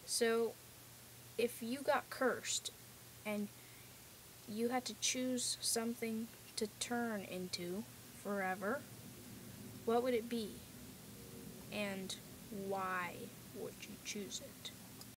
So, if you got cursed and you had to choose something to turn into forever, what would it be? And why would you choose it?